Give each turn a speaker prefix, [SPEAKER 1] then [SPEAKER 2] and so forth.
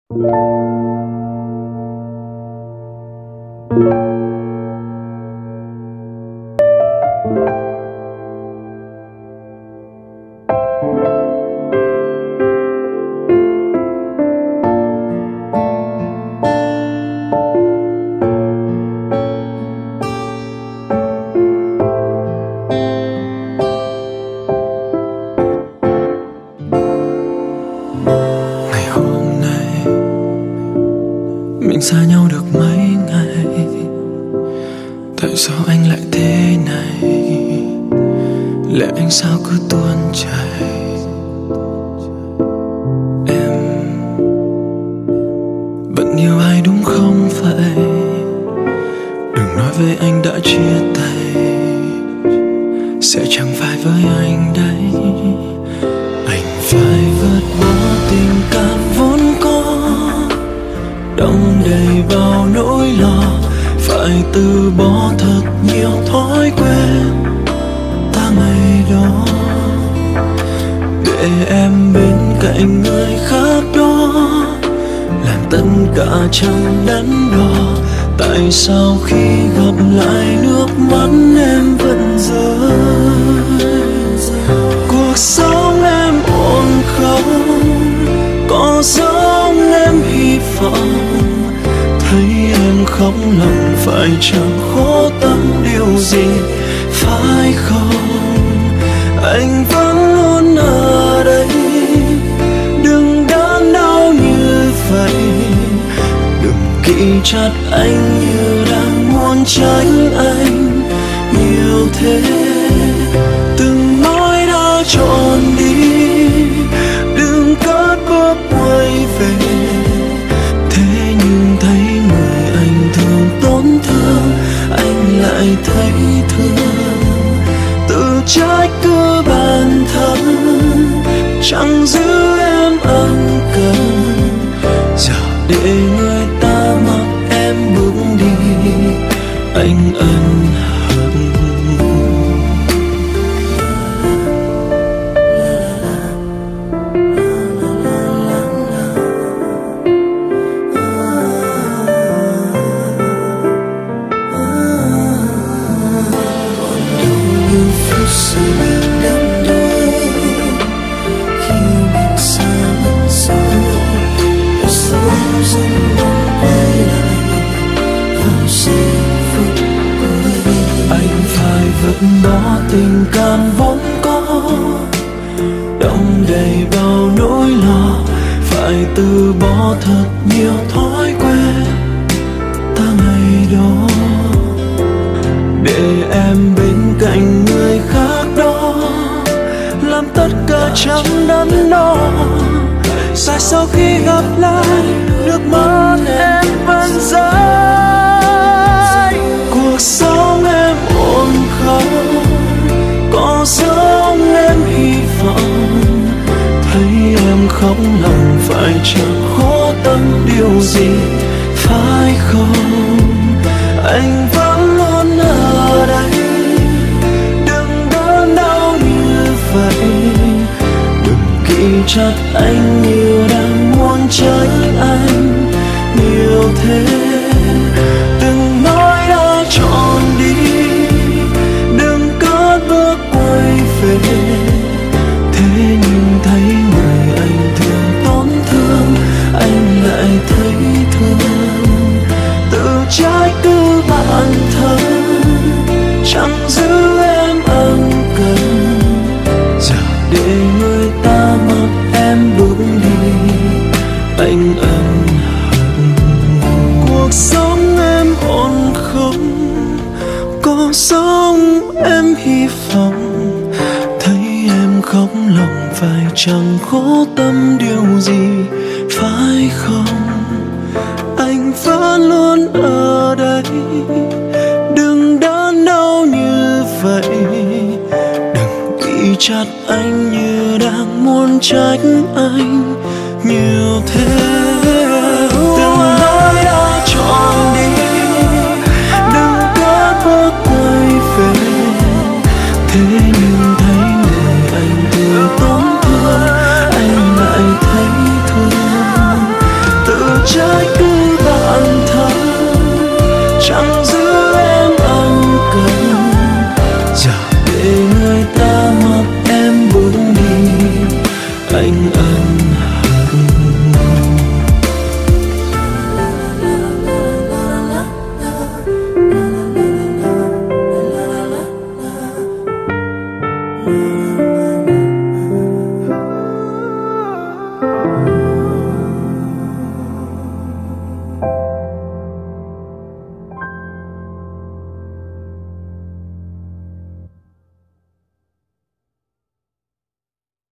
[SPEAKER 1] Mình xa nhau được mấy ngày, tại sao anh lại thế này? Lẽ anh sao cứ tuôn chảy? Em vẫn yêu ai đúng không vậy? Đừng nói với anh đã chia tay, sẽ chẳng phải với anh đấy. Anh phải vượt bỏ tình cảm vốn có, đong đầy bao nỗi lo, phải từ bỏ thật nhiều thói quen ta ngày đó, để em bên cạnh người khác đó, làm tất cả chẳng đắn đo. Tại sao khi gặp lại nước mắt em vẫn rơi? Cuộc sống em ổn không? Có giống em hy vọng, thấy em khóc lòng phải chẳng khổ tâm điều gì, phải không? Anh vẫn luôn ở đây, đừng đắn đau như vậy, đừng kỹ chặt anh như đang muốn tránh anh nhiều thế. Từng nỗi đau trọn đi, đừng cất bước quay về. Thế nhưng thấy người anh thường tổn thương, anh lại thấy thương. Tự trách cứ bản thân, chẳng giữ em ân cần. Giờ để người ta mặc em bước đi, anh ân hận. Bỏ tình cảm vốn có, đong đầy bao nỗi lo, phải từ bỏ thật nhiều thói quen ta ngày đó, để em bên cạnh người khác đó, làm tất cả chẳng đắn đo. Tại sao khi gặp lại nước mắt em vẫn rơi? Cuộc sống em ổn không? Có giống em hy vọng, thấy em khóc lòng phải chẳng khổ tâm điều gì, phải không? Anh vẫn luôn ở đây, đừng đớn đau như vậy, đừng kỹ chặt anh như đang muốn tránh anh nhiều thế. Từng nỗi đau trọn đi, đừng cất bước quay về. Thế nhưng thấy người anh thường tổn thương, anh lại thấy thương. Tự trách cứ bản thân, chẳng giữ em ân cần. Giờ để người ta mặc em bước đi, anh ân hận. Cuộc sống em ổn không? Có sống em hy vọng, thấy em khóc lòng phải chẳng khổ tâm điều gì, phải không? Anh vẫn luôn ở đây, đừng đắn đau như vậy, đừng kỹ chặt anh như đang muốn trách anh nhiều thế.